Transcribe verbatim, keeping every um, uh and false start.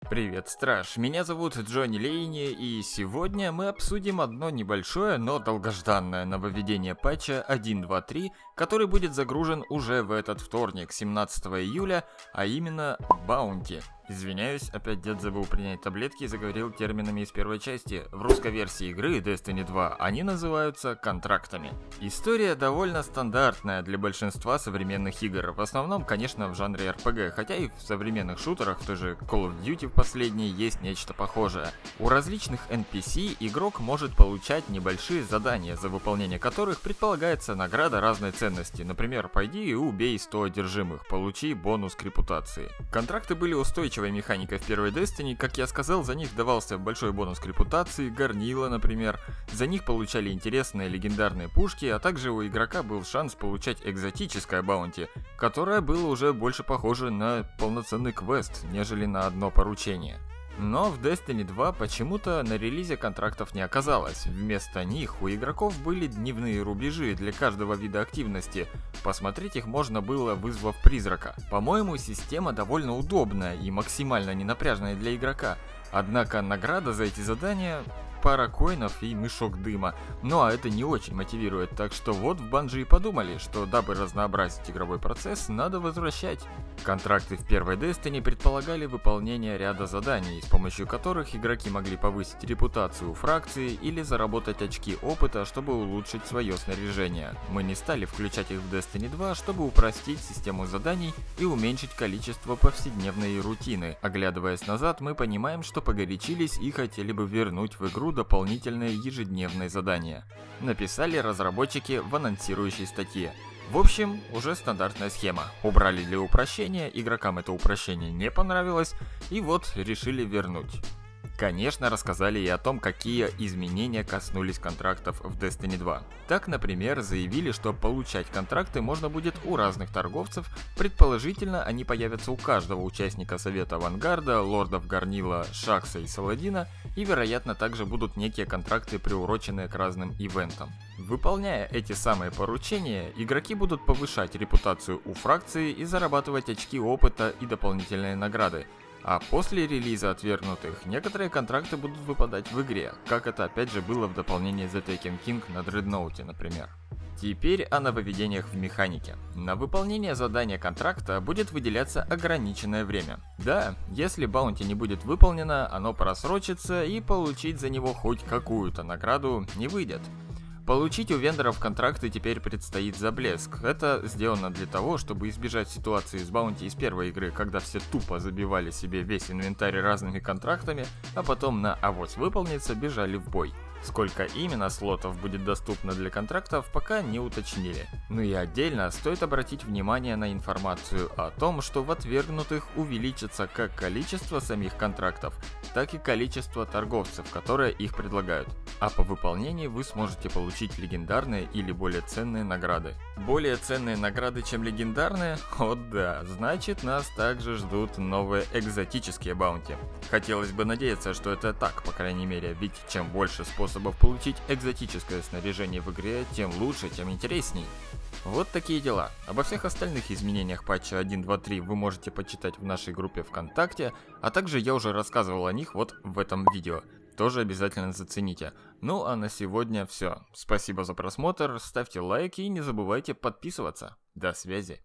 Привет, Страж, меня зовут Джонни Лейни, и сегодня мы обсудим одно небольшое, но долгожданное нововведение патча один точка два точка три, который будет загружен уже в этот вторник, семнадцатого июля, а именно Баунти. Извиняюсь, опять дед забыл принять таблетки и заговорил терминами из первой части. В русской версии игры Destiny два они называются контрактами. История довольно стандартная для большинства современных игр. В основном, конечно, в жанре эр пи джи, хотя и в современных шутерах, в той же Call of Duty в последней, есть нечто похожее. У различных эн пи си игрок может получать небольшие задания, за выполнение которых предполагается награда разной ценности. Например, пойди и убей сто одержимых, получи бонус к репутации. Контракты были устойчивы механика в первой Destiny, как я сказал, за них давался большой бонус к репутации, горнила, например. За них получали интересные легендарные пушки, а также у игрока был шанс получать экзотическое баунти, которое было уже больше похоже на полноценный квест, нежели на одно поручение. Но в Destiny два почему-то на релизе контрактов не оказалось. Вместо них у игроков были дневные рубежи для каждого вида активности. Посмотреть их можно было, вызвав призрака. По-моему, система довольно удобная и максимально ненапряжная для игрока. Однако награда за эти задания — пара коинов и мешок дыма. Ну а это не очень мотивирует, так что вот в Bungie и подумали, что дабы разнообразить игровой процесс, надо возвращать. Контракты в первой Destiny предполагали выполнение ряда заданий, с помощью которых игроки могли повысить репутацию фракции или заработать очки опыта, чтобы улучшить свое снаряжение. Мы не стали включать их в Destiny два, чтобы упростить систему заданий и уменьшить количество повседневной рутины. Оглядываясь назад, мы понимаем, что погорячились и хотели бы вернуть в игру дополнительные ежедневные задания. Написали разработчики в анонсирующей статье. В общем, уже стандартная схема. Убрали для упрощения, игрокам это упрощение не понравилось, и вот решили вернуть. Конечно, рассказали и о том, какие изменения коснулись контрактов в Destiny два. Так, например, заявили, что получать контракты можно будет у разных торговцев, предположительно они появятся у каждого участника Совета Авангарда, Лордов Горнила, Шакса и Саладина, и вероятно также будут некие контракты, приуроченные к разным ивентам. Выполняя эти самые поручения, игроки будут повышать репутацию у фракции и зарабатывать очки опыта и дополнительные награды. А после релиза отвергнутых, некоторые контракты будут выпадать в игре, как это опять же было в дополнении The Taken King на Dreadnought, например. Теперь о нововведениях в механике. На выполнение задания контракта будет выделяться ограниченное время. Да, если баунти не будет выполнено, оно просрочится и получить за него хоть какую-то награду не выйдет. Получить у вендоров контракты теперь предстоит за блеск. Это сделано для того, чтобы избежать ситуации с баунти из первой игры, когда все тупо забивали себе весь инвентарь разными контрактами, а потом на «авось выполнится» бежали в бой. Сколько именно слотов будет доступно для контрактов, пока не уточнили. Ну и отдельно стоит обратить внимание на информацию о том, что в отвергнутых увеличится как количество самих контрактов, так и количество торговцев, которые их предлагают. А по выполнении вы сможете получить легендарные или более ценные награды. Более ценные награды, чем легендарные? О да, значит нас также ждут новые экзотические баунти. Хотелось бы надеяться, что это так, по крайней мере, ведь чем больше способов получить экзотическое снаряжение в игре, тем лучше, тем интересней. Вот такие дела. Обо всех остальных изменениях патча один точка два точка три вы можете почитать в нашей группе ВКонтакте, а также я уже рассказывал о них вот в этом видео. Тоже обязательно зацените. Ну а на сегодня все. Спасибо за просмотр, ставьте лайки и не забывайте подписываться. До связи.